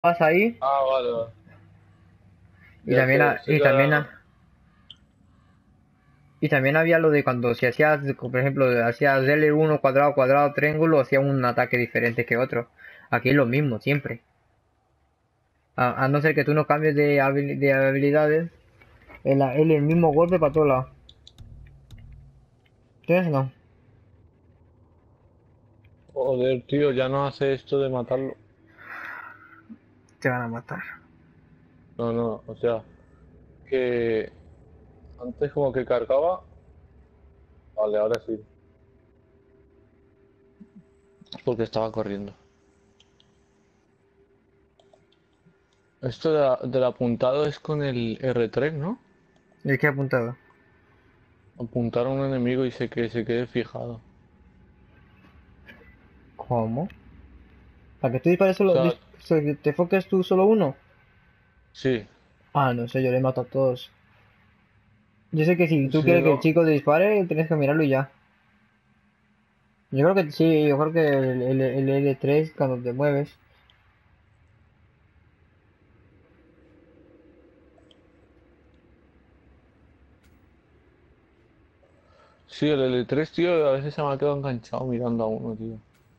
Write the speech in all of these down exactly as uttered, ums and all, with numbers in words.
vas ahí Ah, vale, vale. y Ya también, sé, ha- sé y que también, ahora... ha- y también había lo de cuando si hacías, por ejemplo, hacías L uno cuadrado, cuadrado, triángulo, hacía un ataque diferente que otro. Aquí es lo mismo, siempre. A, a no ser que tú no cambies de, habil- de habilidades, es la- es el mismo golpe para todos lados. ¿Tienes o no? Joder, tío, ya no hace esto de matarlo. Te van a matar. No, no, o sea, que antes como que cargaba. Vale, ahora sí. Porque estaba corriendo. Esto de la- del apuntado es con el R tres, ¿no? ¿Y qué he apuntado? Apuntar a un enemigo y se que se quede fijado. ¿Cómo? ¿Para que tú dispares O solo, sea, dis- se- te enfoques tú solo uno? sí, Ah, no sé, yo le mato a todos. Yo sé que si tú sí, quieres que el no. chico te dispare, tienes que mirarlo y ya. Yo creo que sí, yo creo que el, el, el L tres cuando te mueves. Sí, el L tres, tío, a veces se me ha quedado enganchado mirando a uno, tío.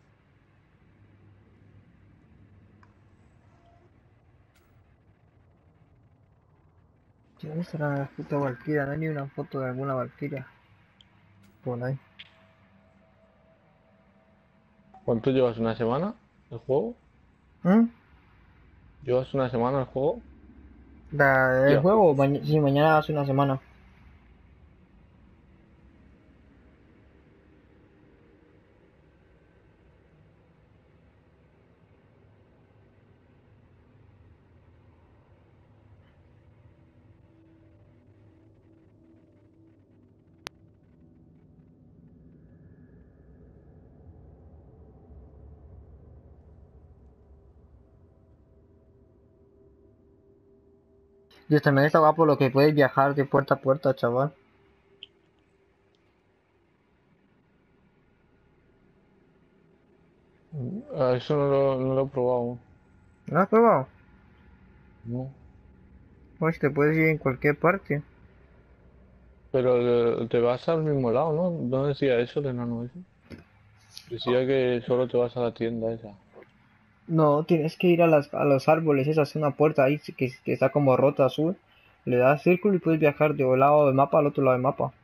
Tío, ¿dónde estará la puta Valkyria? No hay ni una foto de alguna Valkyria. Por ahí. ¿Cuánto llevas? ¿Una semana? ¿El juego? ¿Mm? ¿Llevas una semana el juego? La, ¿el Tía, juego? Maña- sí, mañana hace una semana. Dios, también está guapo lo que puedes viajar de puerta a puerta, chaval. ah, eso no lo, no lo he probado. ¿Lo has probado? No. Pues te puedes ir en cualquier parte. Pero eh, te vas al mismo lado, ¿no? ¿No decía eso el enano ese? Decía que solo te vas a la tienda esa. No, tienes que ir a, las, a los árboles, esa es una puerta ahí que, que está como rota azul. Le das círculo y puedes viajar de un lado del mapa al otro lado del mapa.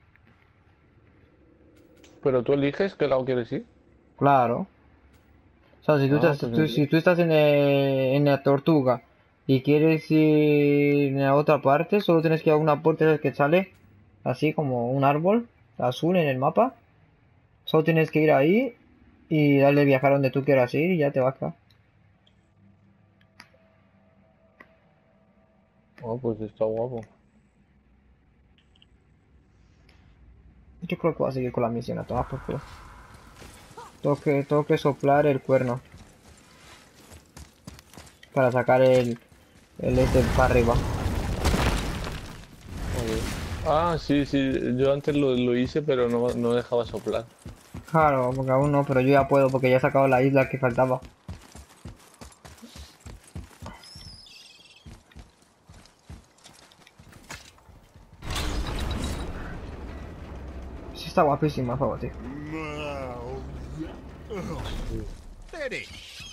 Pero tú eliges qué lado quieres ir. Claro. O sea, si tú Ah, estás, pues tú- si entonces. tú estás en, eh, en la tortuga y quieres ir a otra parte, solo tienes que ir a una puerta que sale así como un árbol azul en el mapa. Solo tienes que ir ahí y darle viajar donde tú quieras ir y ya te vas acá. Ah, pues está guapo. Yo creo que voy a seguir con la misión a todas por culo. Tengo que, tengo que soplar el cuerno para sacar el, el este para arriba. Joder. Ah, sí, sí. Yo antes lo, lo hice, pero no, no dejaba soplar. Claro, porque aún no, pero yo ya puedo porque ya he sacado la isla que faltaba. Sí, está guapísima el juego, tío. Sí. Steady.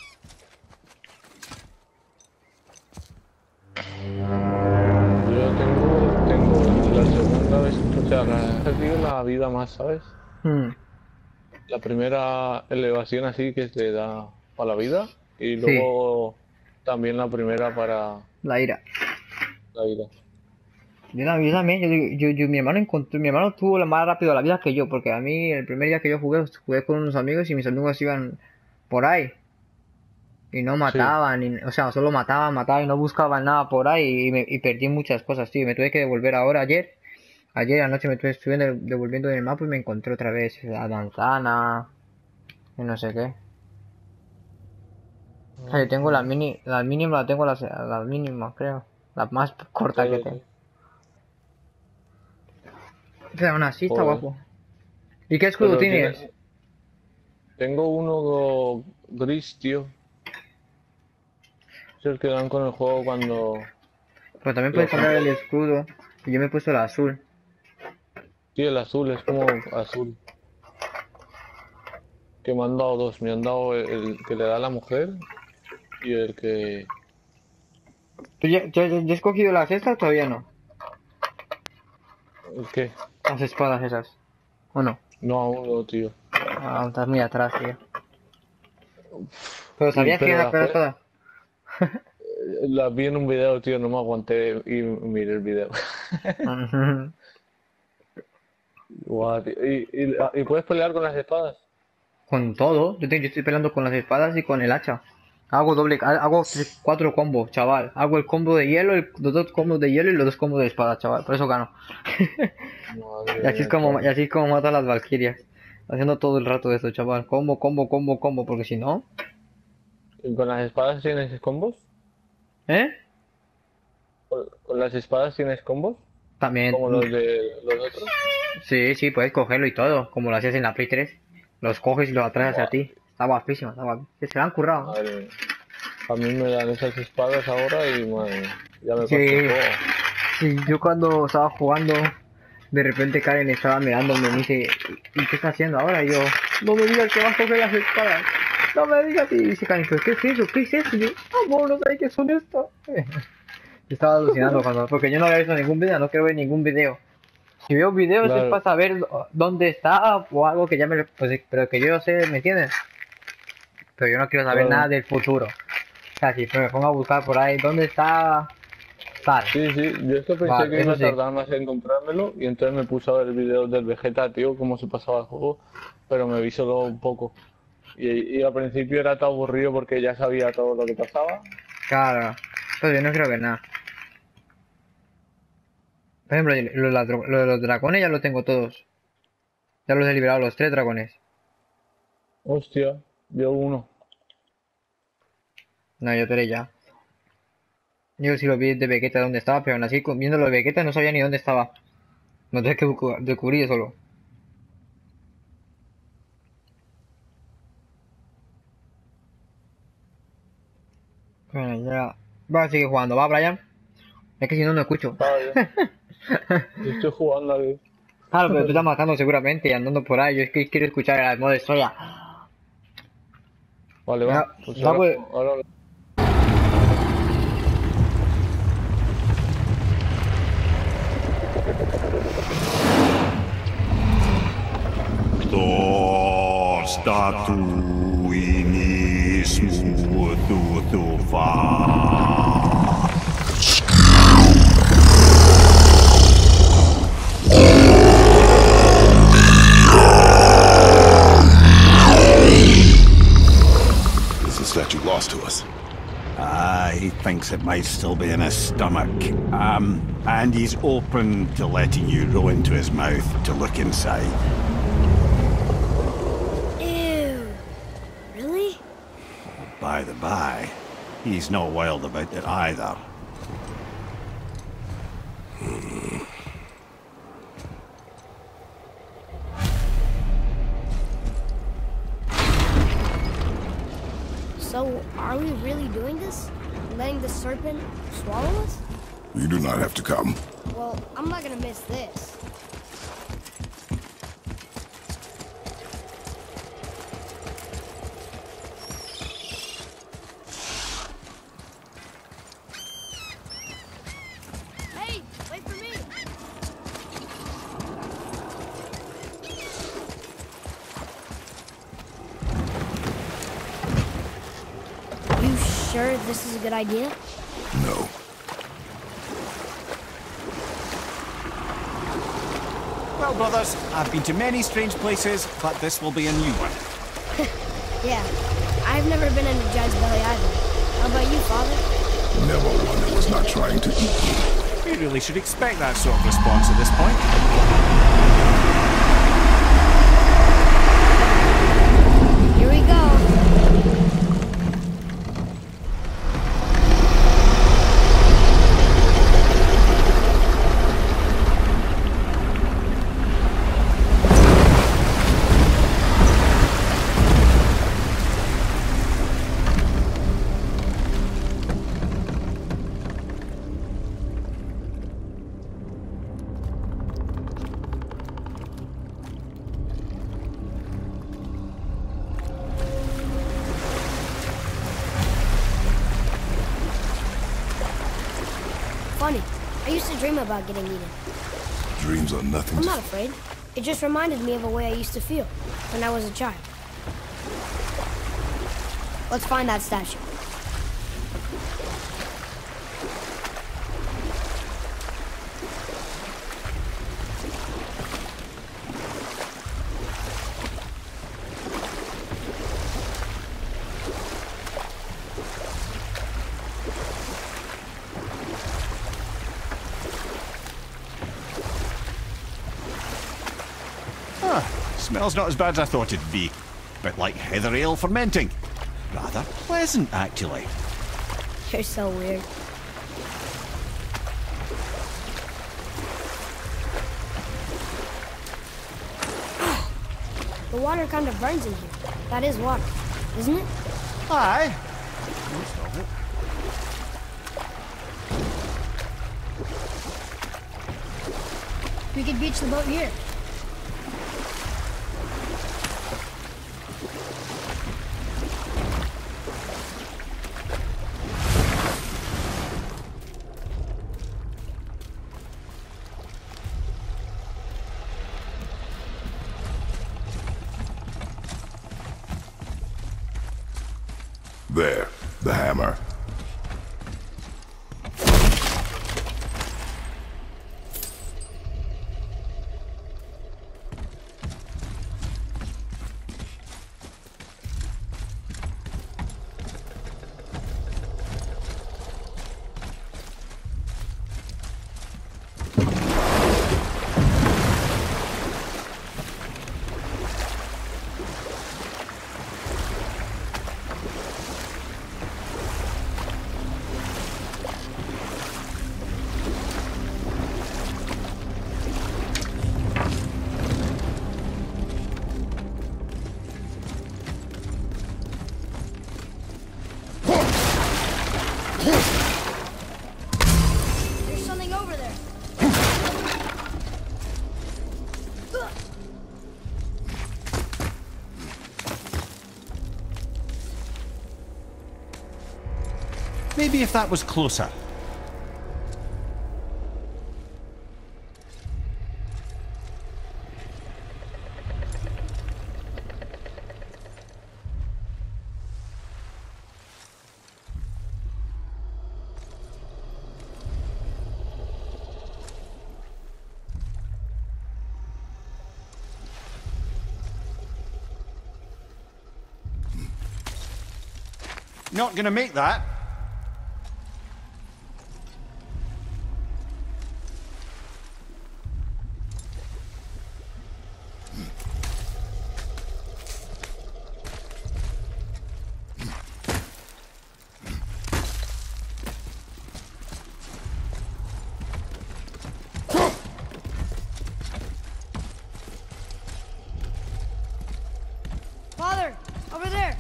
Yo tengo, tengo la segunda vez, o sea, la, he perdido la vida más, ¿sabes? Hmm, La primera elevación así que te da para la vida y sí, luego también la primera para la ira. la vida. Yo también, yo también, yo, digo- yo, yo- mi hermano encontró, mi hermano tuvo la más rápido la vida que yo, porque a mí el primer día que yo jugué, jugué con unos amigos y mis amigos iban por ahí y no Sí. mataban, y- o sea, solo mataban, mataban y no buscaban nada por ahí y, me, y perdí muchas cosas, tío. Me tuve que devolver ahora ayer, ayer anoche me tuve estuve de- devolviendo en el mapa y me encontré otra vez la manzana y no sé qué. O sea, Ah, yo tengo la joder. mini, la mínima la tengo las, las mínimas, creo, la más corta que Todo, tengo. todo. Pero aún así está Joder. guapo. ¿Y qué escudo Pero tienes? tiene, tengo uno gris, tío. Es el que dan con el juego cuando... Pero también puedes cambiar el escudo. Y yo me he puesto el azul. Sí, el azul, es como azul. Que me han dado dos. Me han dado el, el que le da a la mujer y el que... ¿Tú ya, ya, ya has cogido las estas o todavía no? ¿El qué? Las espadas esas. ¿O no? No, aún no, tío. Ah, estás muy atrás, tío. Pero sabías pero que era la la fue- espada. La vi en un video, tío, no me aguanté y miré el video. Ujú. Guau, tío. ¿Y, y, y puedes pelear con las espadas? Con todo. Yo, te- yo estoy peleando con las espadas y con el hacha. Hago doble, ha- hago tres- cuatro combos, chaval. Hago el combo de hielo, el- los dos combos de hielo y los dos combos de espada, chaval. Por eso gano. Madre Y así es mía, como, y chaval. así es como mata a las valquirias. Haciendo todo el rato eso, chaval. Combo, combo, combo, combo. Porque si no, ¿Y con las espadas tienes combos? ¿eh? ¿Con, con las espadas tienes combos? También, ¿Como los de los otros? sí, sí, puedes cogerlo y todo. Como lo hacías en la Play tres. Los coges y los atraes hacia Buah, ti. Está guapísimo, está guapísimo. Se lo han currado. madre mía. A mí me dan esas espadas ahora y madre mía, ya me paso el Sí, juego. sí, yo cuando estaba jugando, de repente Karen estaba mirándome y me dice, ¿y qué está haciendo ahora? Y yo, no me digas que vas a coger las espadas. No me digas. Y dice Karen, ¿pero qué es eso? ¿Qué es eso? Y yo, amor, no sé qué son esto. Yo estaba alucinando cuando, porque yo no había visto ningún video, no quiero ver ningún video. Si veo videos es Claro, para saber dónde está o algo que ya me, pues, pero que yo sé, ¿me entiendes? Pero yo no quiero saber nada claro. del futuro. O sea, si me pongo a buscar por ahí, ¿dónde está tal? Sí, sí, yo es que pensé Vale, que iba eso a sí. tardar más en comprármelo y entonces me puse a ver videos del Vegeta, tío, cómo se pasaba el juego, pero me vi solo un poco. Y, y al principio era todo aburrido porque ya sabía todo lo que pasaba. Claro. Pero yo no quiero ver nada. Por ejemplo, los, ladro- lo de los dragones ya los tengo todos. Ya los he liberado los tres dragones. Hostia, yo uno. No, yo tres ya. Yo sí lo vi de Vegeta dónde estaba, pero aún así con- viendo lo de Vegeta no sabía ni dónde estaba. No tenía que descu- descubrir yo solo. Bueno, ya. Va a seguir jugando, ¿va, Brian? Es que si no, no escucho. Estaba bien. Yo estoy jugando aquí. Claro, pero tú estás matando seguramente y andando por ahí. Yo es que quiero escuchar el modo historia. Vale, Ya, va. Pues ya, ahora, pues. ahora Το στατού ινισμού του θουφά. This is that you lost to us. Ah, he thinks it might still be in his stomach. Um, and he's open to letting you roll into his mouth to look inside. Ew. Really? By the by, he's not wild about it either. So, are we really doing this? Letting the serpent swallow us? You do not have to come. Well, I'm not gonna miss this. Hey, wait for me! You sure this is a good idea? No. Well, brothers, I've been to many strange places, but this will be a new one. Yeah, I've never been into Giant's Belly either. How about you, Father? Never one that was not trying to eat me. We really should expect that sort of response at this point. Here we go. funny. I used to dream about getting eaten. Dreams are nothing. I'm not afraid. It just reminded me of a way I used to feel when I was a child. Let's find that statue. Smells not as bad as I thought it'd be. Bit like heather ale fermenting. Rather pleasant, actually. You're so weird. The water kind of burns in here. That is water, isn't it? Aye. Most of it. We could beach the boat here. There, the hammer. There's something over there. Maybe if that was closer. Not gonna make that. Father, over there.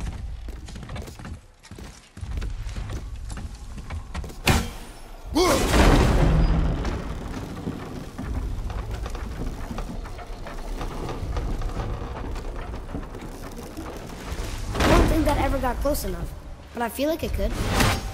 I don't think that ever got close enough, but I feel like it could.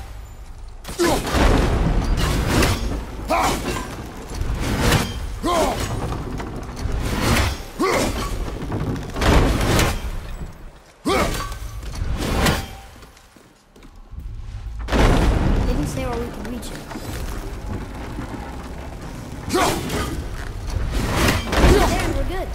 Didn't say where we could reach it. There, we're good.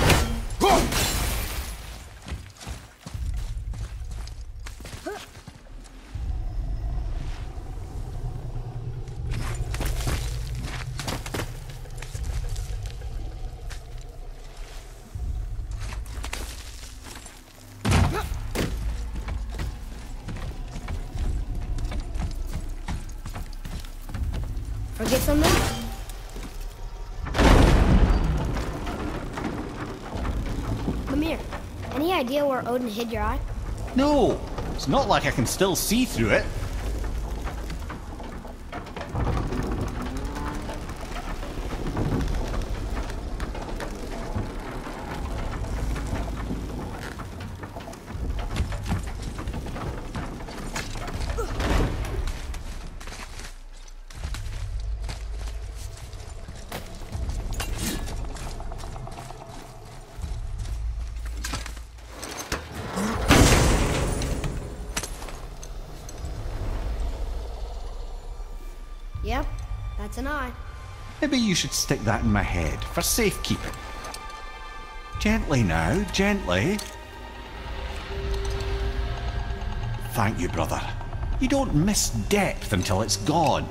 Forget something? Mimir, any idea where Odin hid your eye? No, it's not like I can still see through it. Yep, that's an eye. Maybe you should stick that in my head for safekeeping. Gently now, gently. Thank you, brother. You don't miss depth until it's gone.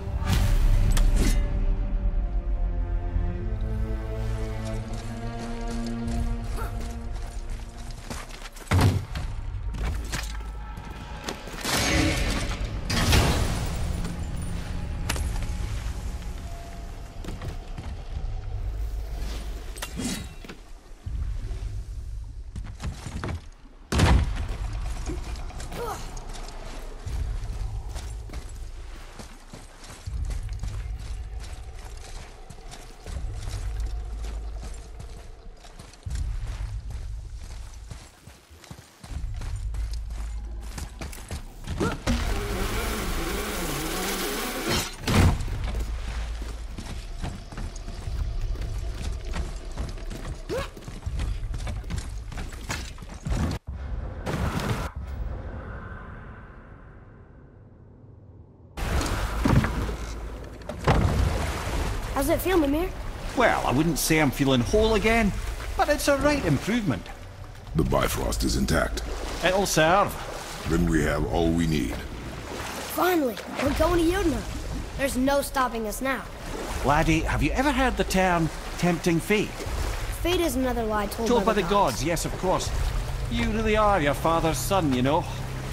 How's it feel, Mimir? Well, I wouldn't say I'm feeling whole again, but it's a right improvement. The Bifrost is intact. It'll serve. Then we have all we need. Finally, we're going to Yudna. There's no stopping us now. Laddie, have you ever heard the term tempting fate? Fate is another lie told, Told by, by the gods, yes, of course. You really are your father's son, you know.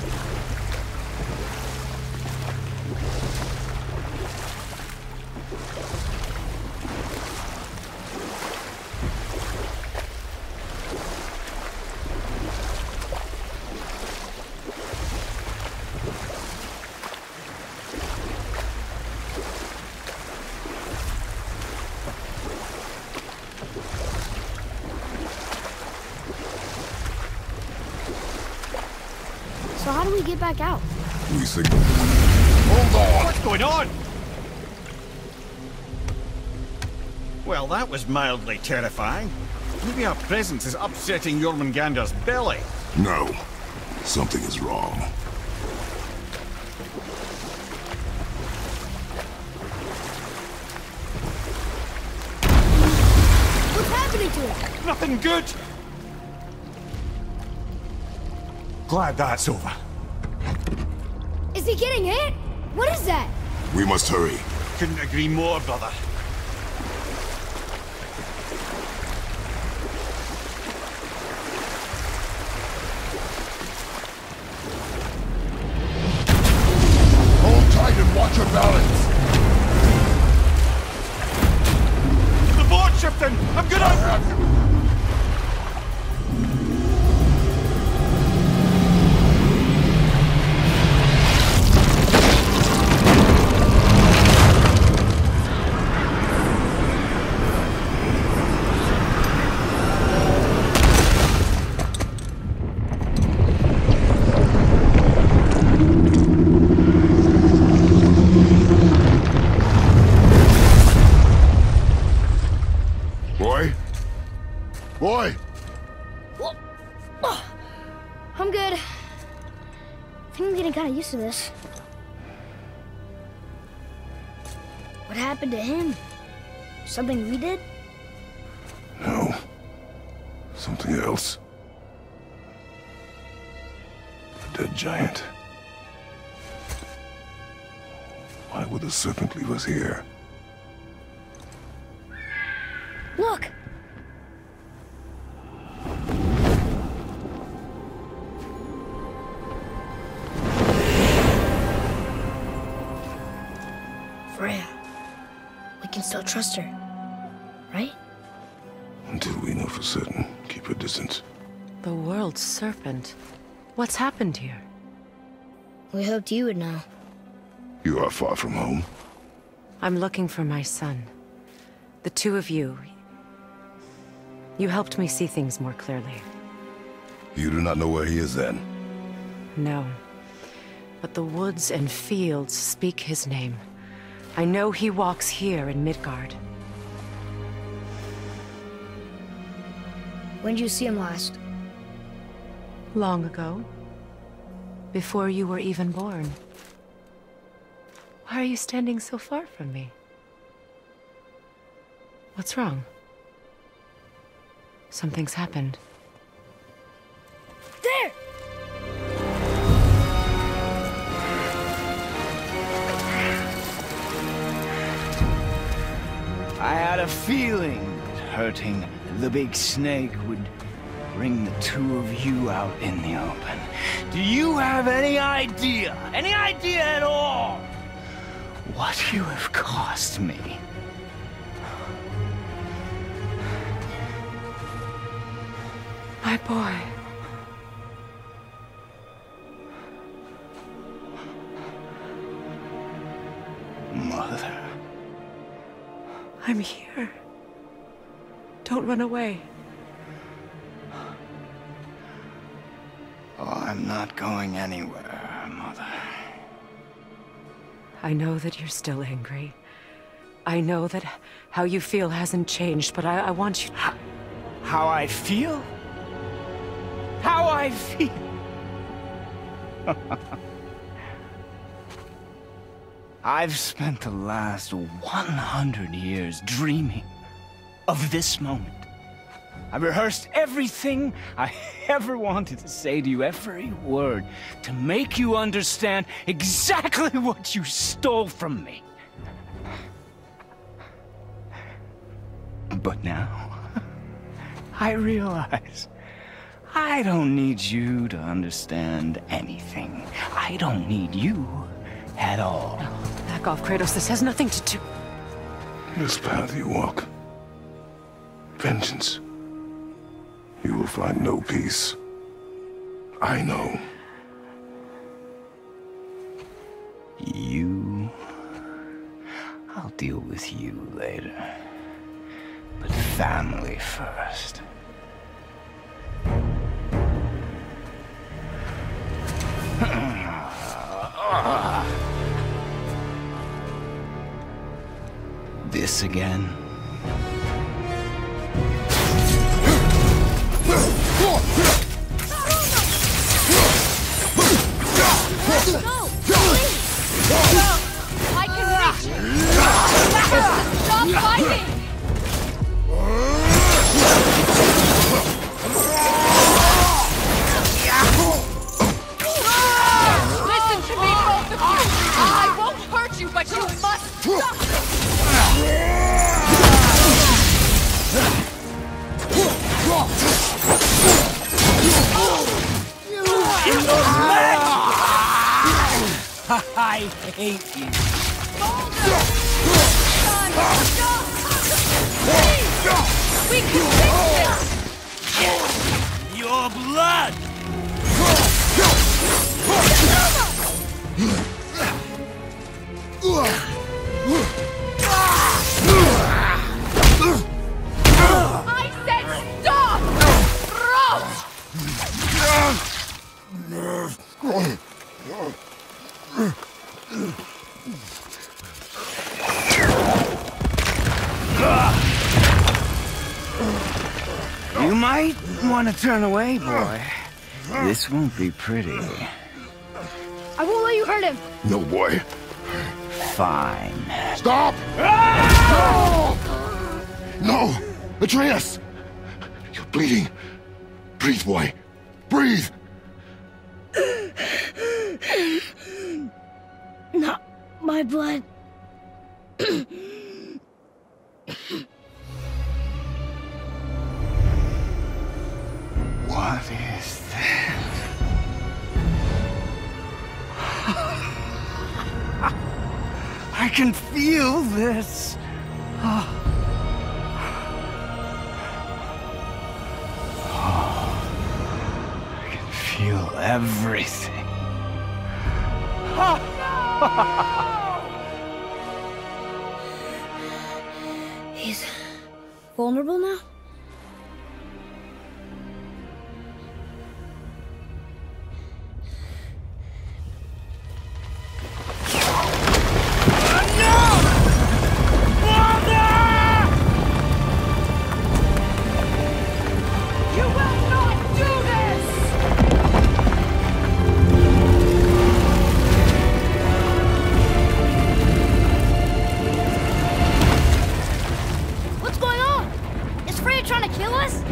So how do we get back out? We signal. Hold on! What's going on? Well, that was mildly terrifying. Maybe our presence is upsetting Jormungandr's belly. No. Something is wrong. What's happening to it? Nothing good. Glad that's over. Is he getting hit? What is that? We must hurry. Couldn't agree more, brother. Hold tight and watch your balance. The board's shifting! I'm gonna... I have you. Boy? Boy! I'm good. I think I'm getting kind of used to this. What happened to him? Something we did? No. Something else. A dead giant. Why would the serpent leave us here? Look! Freya. We can still trust her, right? Until we know for certain, keep her distance. The world's serpent. What's happened here? We hoped you would know. You are far from home. I'm looking for my son. The two of you. You helped me see things more clearly. You do not know where he is then? No. But the woods and fields speak his name. I know he walks here in Midgard. When did you see him last? Long ago. Before you were even born. Why are you standing so far from me? What's wrong? Something's happened. There! I had a feeling that hurting the big snake would bring the two of you out in the open. Do you have any idea, any idea at all, what you have cost me? My boy. Mother. I'm here. Don't run away. Oh, I'm not going anywhere, Mother. I know that you're still angry. I know that how you feel hasn't changed, but I, I want you to... How, how I feel? How I feel? I've spent the last one hundred years dreaming of this moment. I rehearsed everything I ever wanted to say to you, every word, to make you understand exactly what you stole from me. But now, I realize I don't need you to understand anything. I don't need you at all. No, back off, Kratos. This has nothing to do... This path you walk, vengeance, you will find no peace. I know. You... I'll deal with you later. But family first. This again? No! Please! No! I can reach you! Stop fighting! Listen to me, both of you! I won't hurt you, but you must stop! I hate you. Please! We can fix this! Your blood! I said stop! You might want to turn away, boy. This won't be pretty. I won't let you hurt him! No, boy. Fine. Stop! No! No! Atreus! You're bleeding. Breathe, boy. Breathe! Not my blood. What is that? I can feel this. Oh. I can feel everything. He's vulnerable now?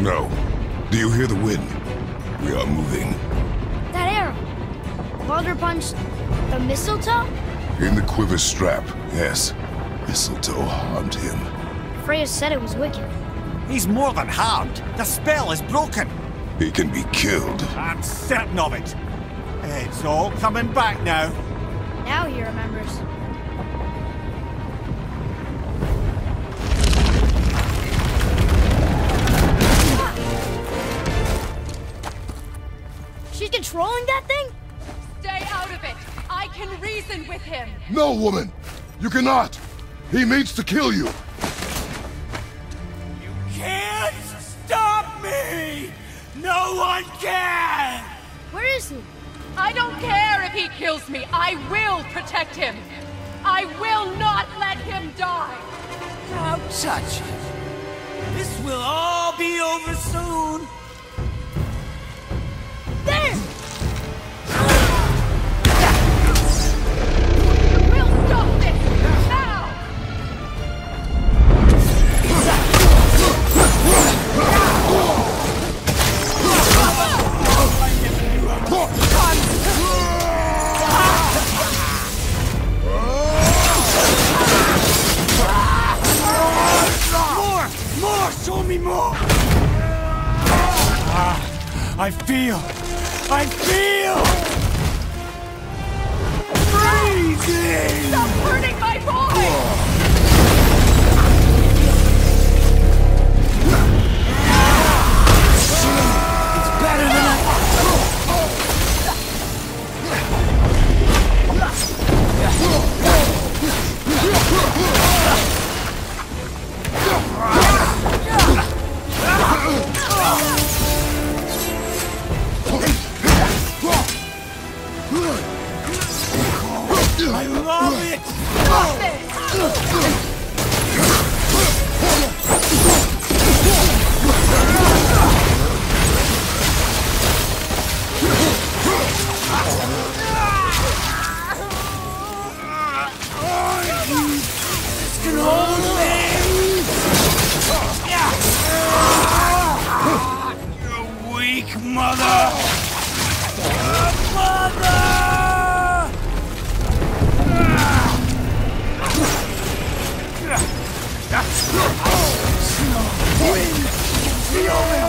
No. Do you hear the wind? We are moving. That arrow. Baldur punched the mistletoe? In the quiver strap, yes. Mistletoe harmed him. Freya said it was wicked. He's more than harmed. The spell is broken. He can be killed. I'm certain of it. It's all coming back now. Now he remembers. She's controlling that thing? Stay out of it! I can reason with him! No, woman! You cannot! He means to kill you! You can't stop me! No one can! Where is he? I don't care if he kills me! I will protect him! I will not let him die! Don't touch him. This will all be over soon. There! We'll stop this! Now! More! More! Show me more! Ah, I feel! I feel! Freezing! Stop hurting my boy! It's better than I... I love it! Stop this! This can hold me! You weak mother! Mother! Wind! Feel him!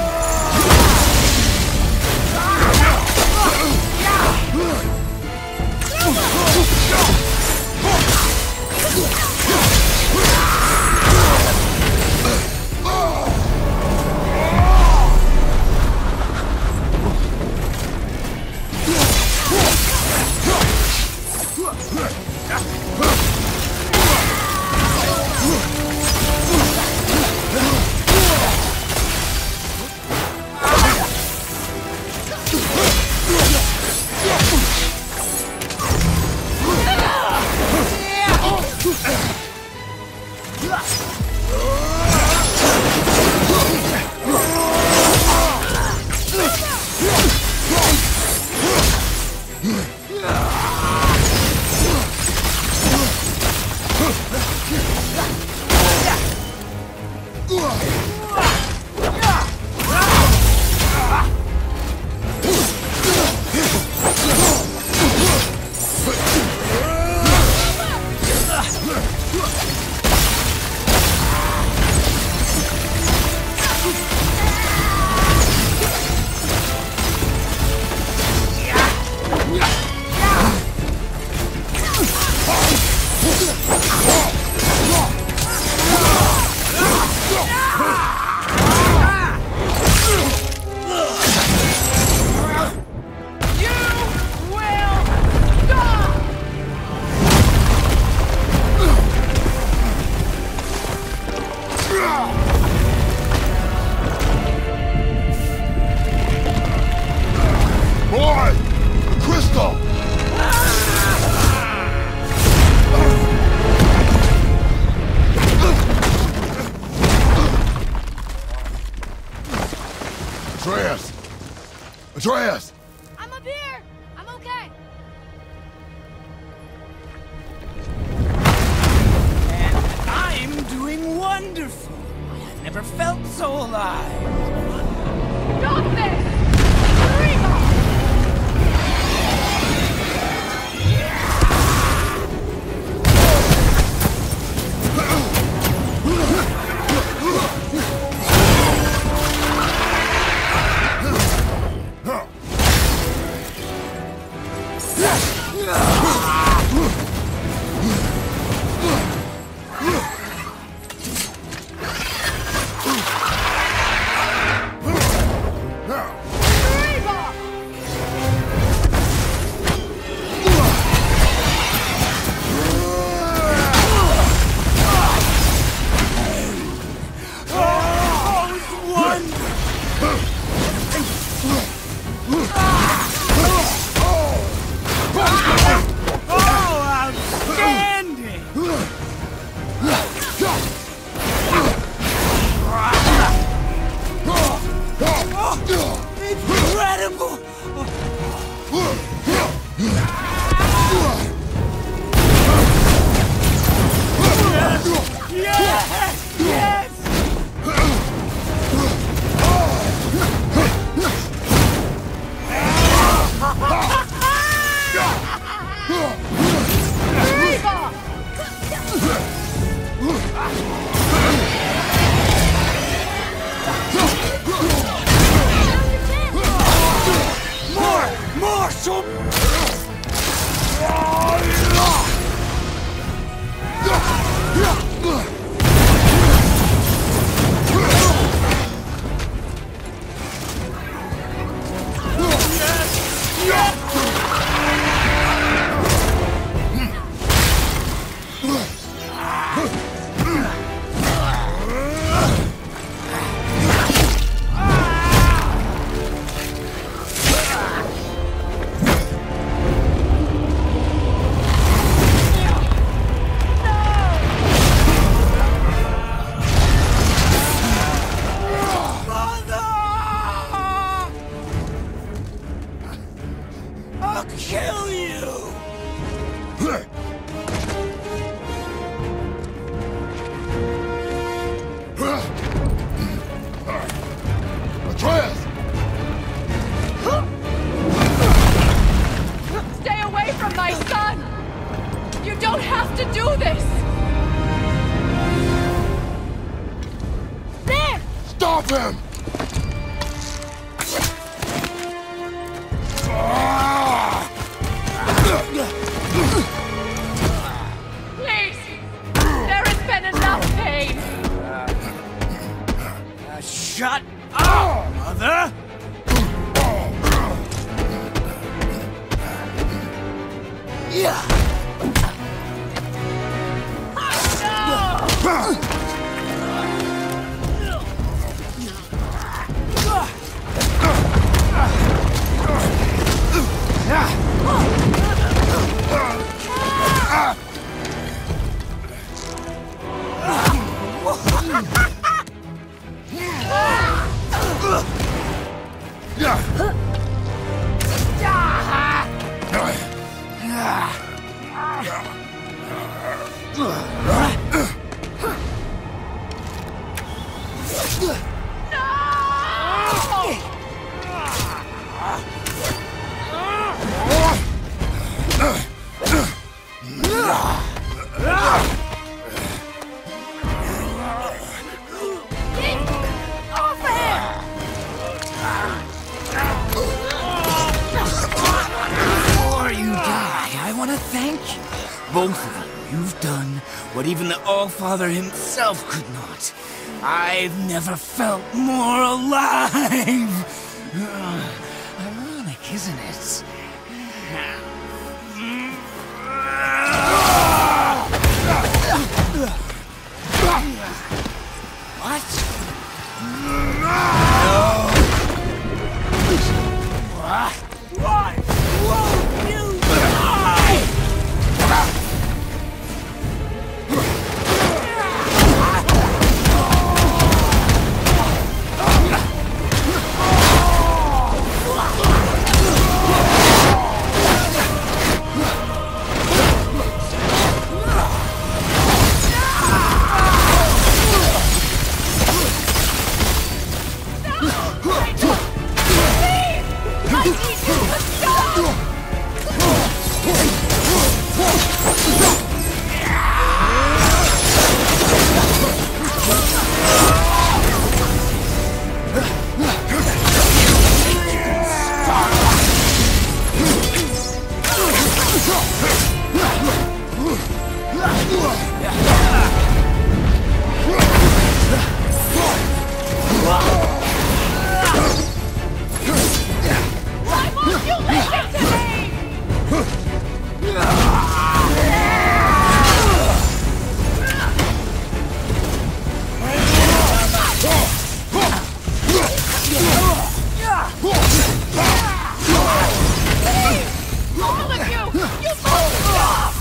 Atreus! Atreus! I'm up here! I'm okay! And I'm doing wonderful. I've never felt so alive. Stop this! Reba! Father himself could not. I've never felt more alive. Ironic, isn't it? What? What? Why won't you die? Oh! won't you listen to me? All of you! You must stop!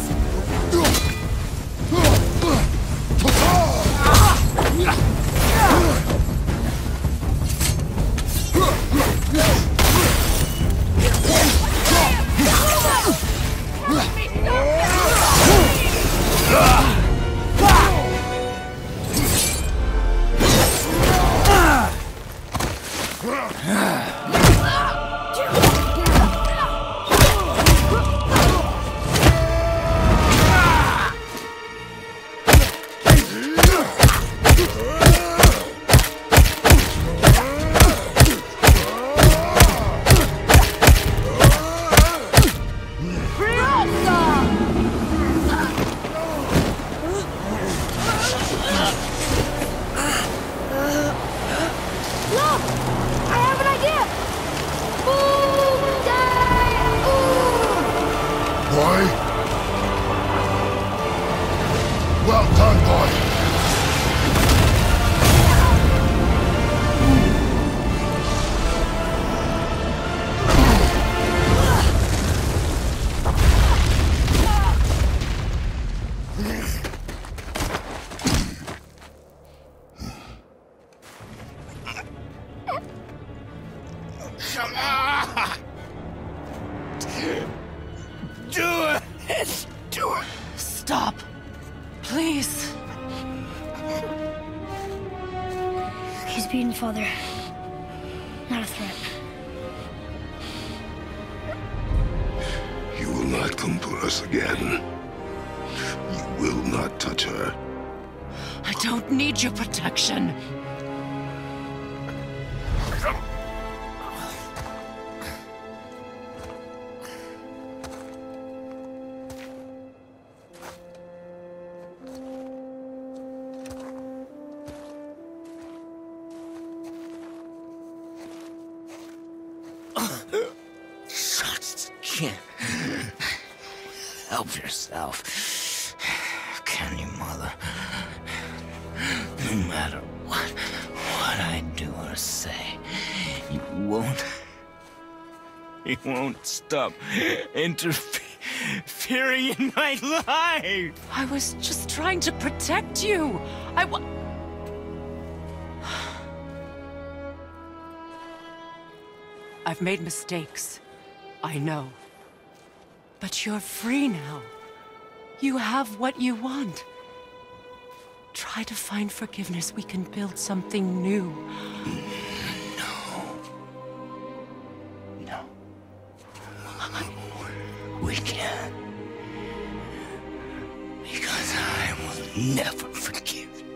Come on! Do it! Do it! Stop. Please. He's beaten, Father. Not a threat. You will not come for us again. You will not touch her. I don't need your protection. Help yourself. Can you, Mother? No matter what, what I do or say, you won't... You won't stop interfering in my life! I was just trying to protect you. I wa- I've made mistakes. I know. But you're free now. You have what you want. Try to find forgiveness. We can build something new. No. No. We can't. Because I will never forgive you.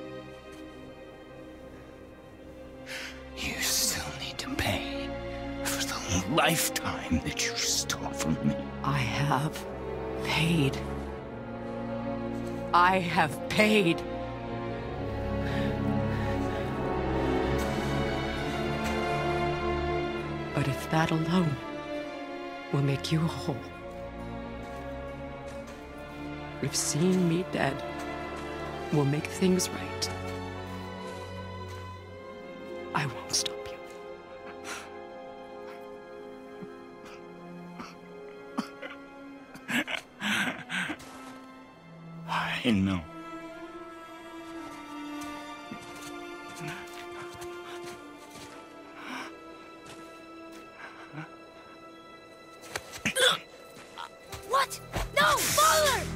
You still need to pay for the lifetime that you stole from me. I have paid. I have paid. But if that alone will make you whole, if seeing me dead will make things right, I won't stop you. I know. What? No, Father!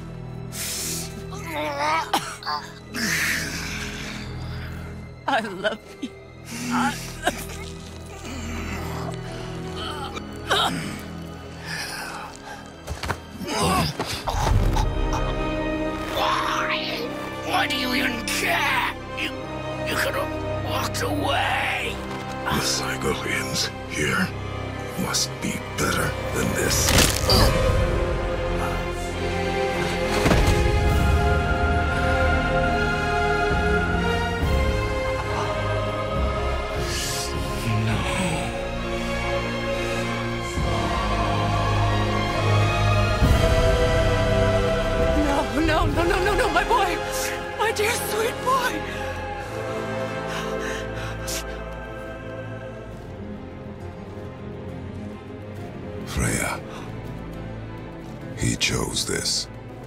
I love you. I Why? Why do you even care? You, you could have walked away. The Sigurians here must be better than this. dear sweet boy! Freya. He chose this.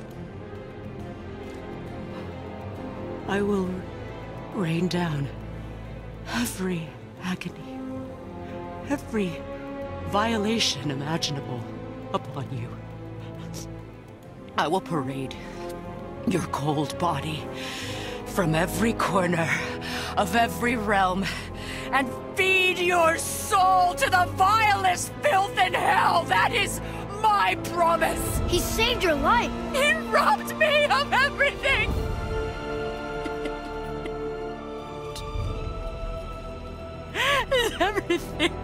I will rain down every agony, every violation imaginable upon you. I will parade your cold body from every corner of every realm and feed your soul to the vilest filth in hell. That is my promise. He saved your life. He robbed me of everything. Everything.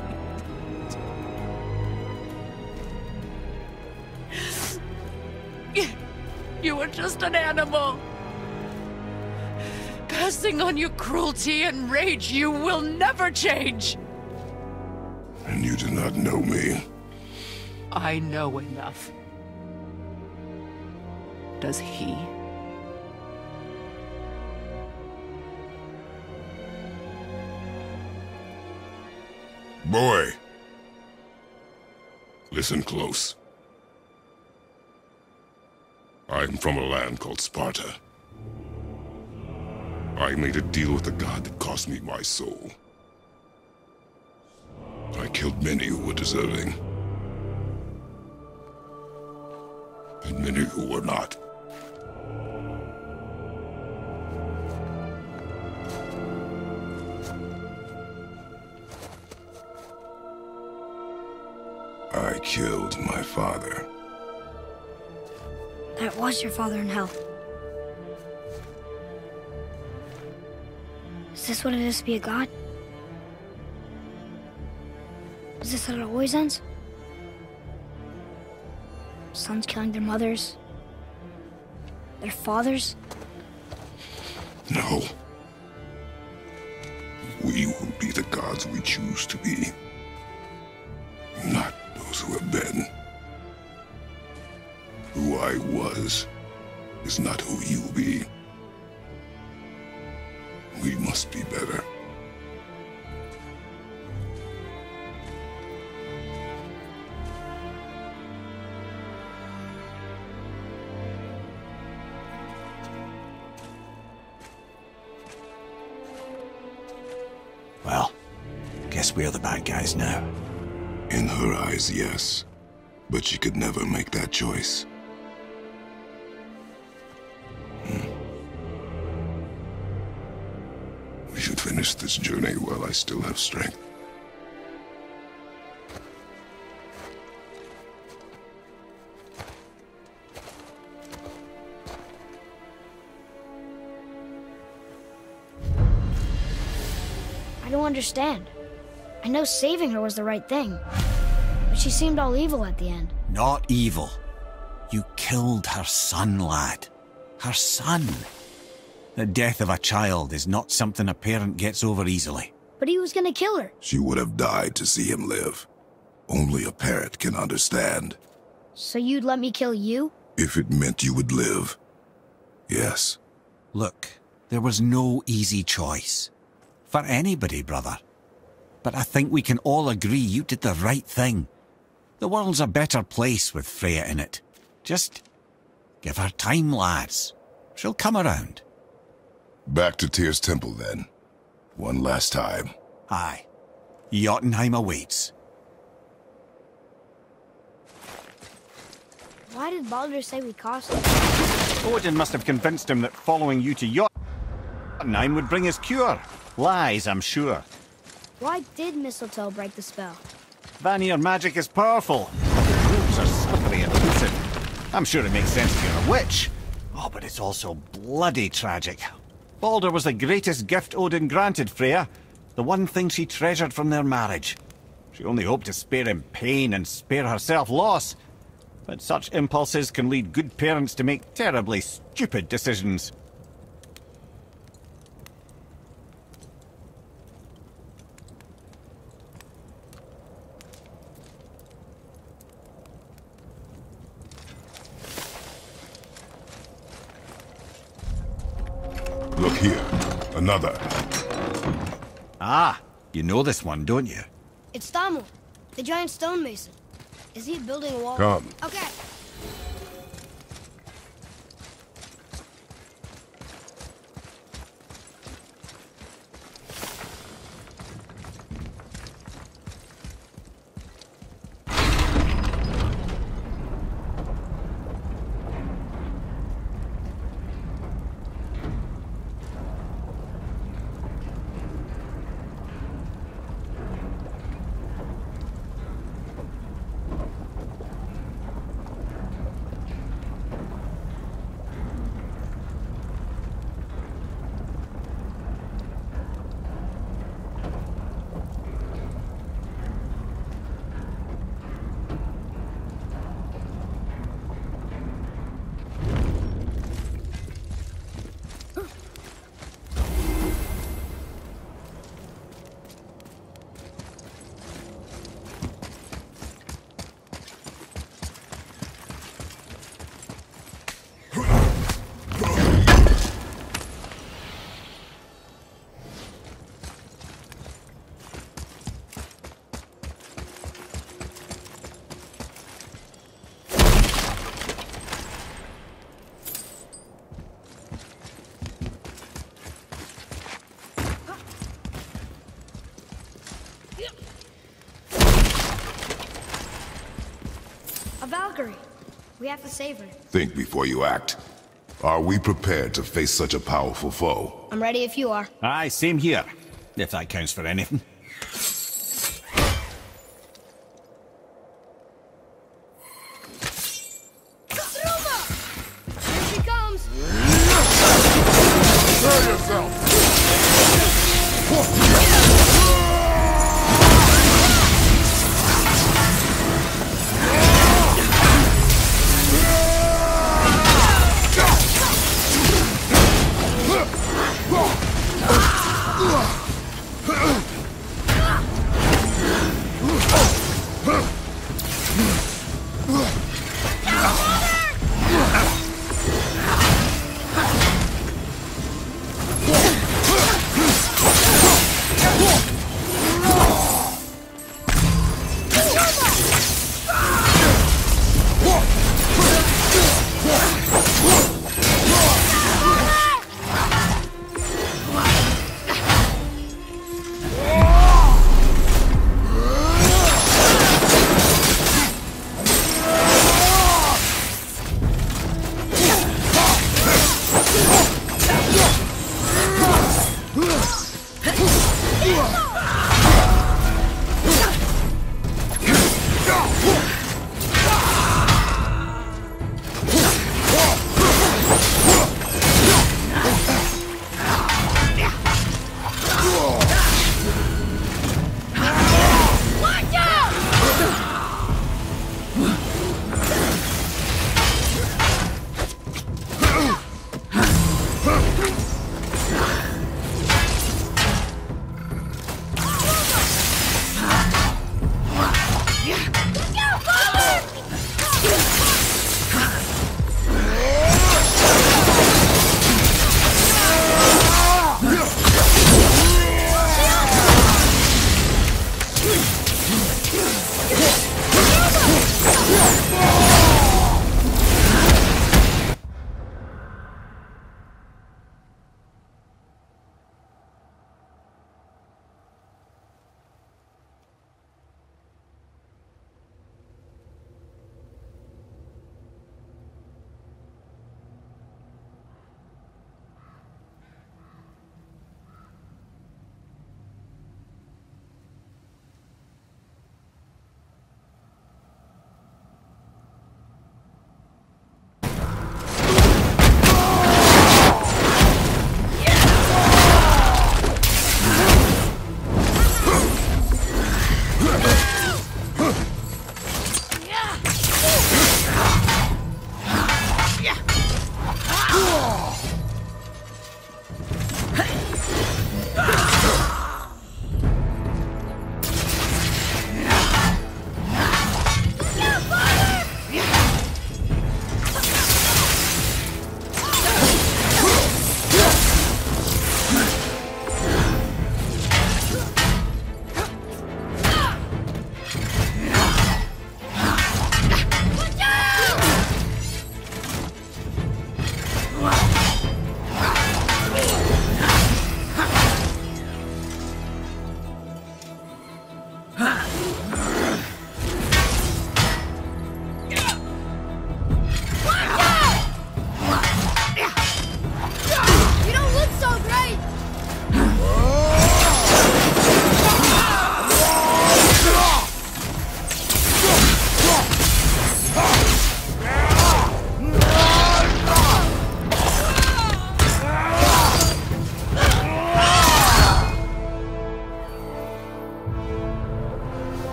You were just an animal. Passing on your cruelty and rage, you will never change. And you do not know me. I know enough. Does he? Boy. Listen close. I'm from a land called Sparta. I made a deal with a god that cost me my soul. I killed many who were deserving. And many who were not. I killed my father. That was your father in hell. Is this what it is to be a god? Is this how it always ends? Sons killing their mothers? Their fathers? No. We will be the gods we choose to be. Not those who have been. Who I was is not who you will be. We must be better. Well, guess we're the bad guys now. In her eyes, yes. But she could never make that choice. Hmm. We should finish this journey while I still have strength. I don't understand. I know saving her was the right thing. But she seemed all evil at the end. Not evil. You killed her son, lad. Her son. The death of a child is not something a parent gets over easily. But he was gonna kill her. She would have died to see him live. Only a parent can understand. So you'd let me kill you? If it meant you would live. Yes. Look, there was no easy choice. For anybody, brother. But I think we can all agree you did the right thing. The world's a better place with Freya in it. Just give her time, lads. She'll come around. Back to Tyr's temple, then. One last time. Aye. Jotunheim awaits. Why did Baldur say we cost him? Odin must have convinced him that following you to Jotunheim would bring his cure. Lies, I'm sure. Why did mistletoe break the spell? Vanir magic is powerful. The rules are slippery and elusive. I'm sure it makes sense if you're a witch. Oh, but it's also bloody tragic. Baldur was the greatest gift Odin granted Freya. The one thing she treasured from their marriage. She only hoped to spare him pain and spare herself loss. But such impulses can lead good parents to make terribly stupid decisions. Look here. Another. Ah, you know this one, don't you? It's Thamur, the giant stonemason. Is he building a wall? Come. Okay. A Valkyrie. We have to save her. Think before you act. Are we prepared to face such a powerful foe? I'm ready if you are. Aye, same here. If that counts for anything. Here she comes! Prepare yourself!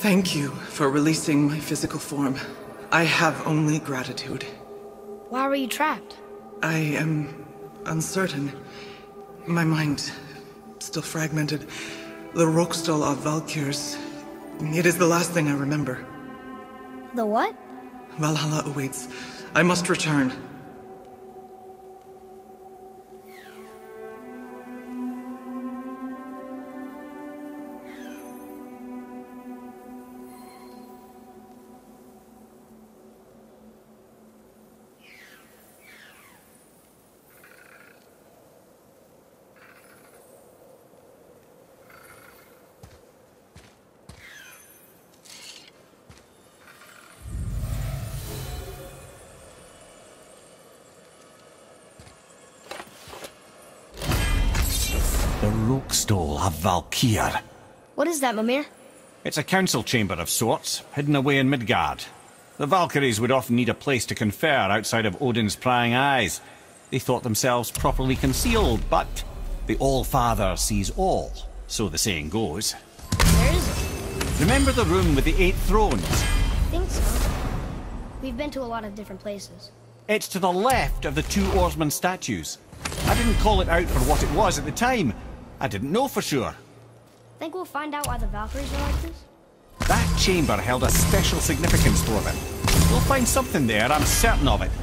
Thank you for releasing my physical form. I have only gratitude. Why were you trapped? I am uncertain. My mind still fragmented. The Rokstol of Valkyrs. It is the last thing I remember. The what? Valhalla awaits. I must return. The Rokstol of Valkyr. What is that, Mimir? It's a council chamber of sorts, hidden away in Midgard. The Valkyries would often need a place to confer outside of Odin's prying eyes. They thought themselves properly concealed, but the All-Father sees all, so the saying goes. Where is it? Remember the room with the eight thrones? I think so. We've been to a lot of different places. It's to the left of the two oarsman statues. I didn't call it out for what it was at the time. I didn't know for sure. Think we'll find out why the Valkyries are like this? That chamber held a special significance for them. We'll find something there, I'm certain of it.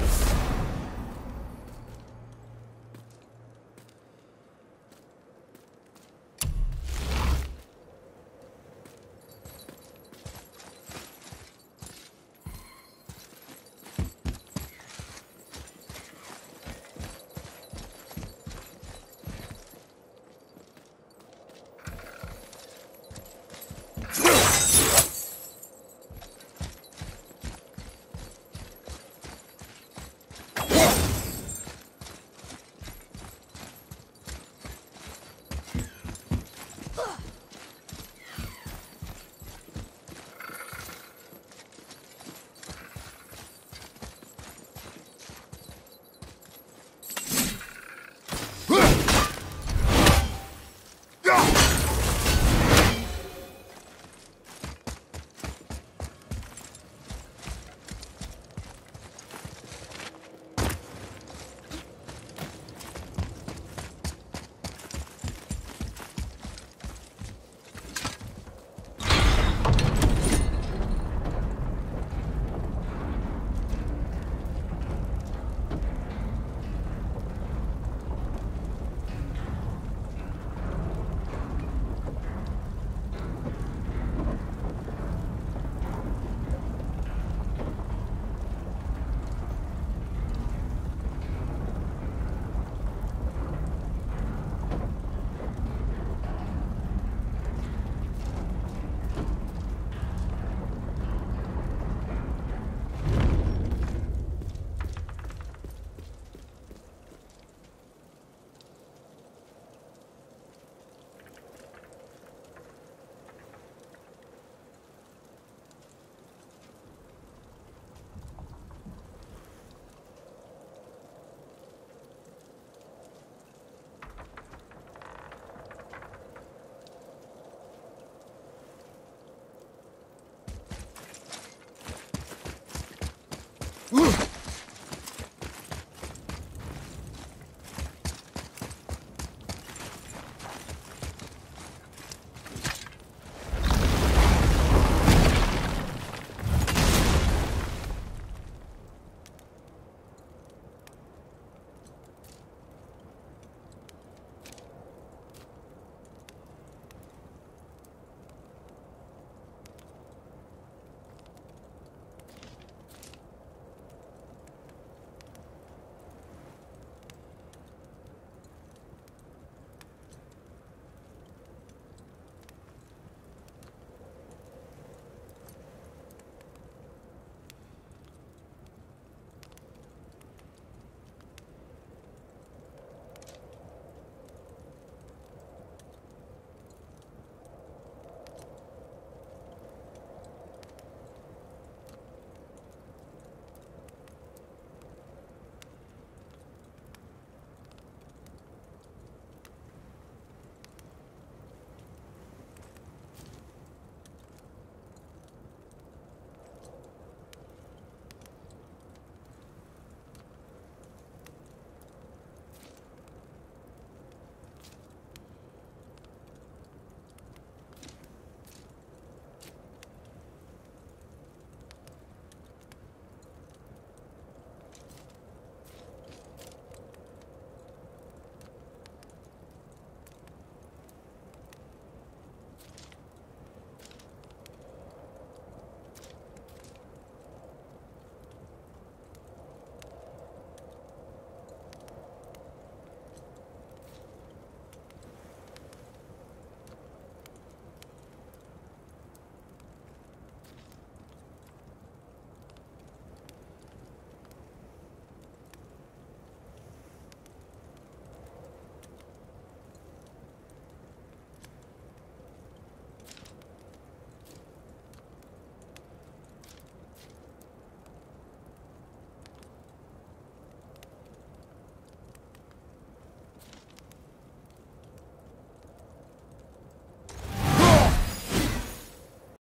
Ugh!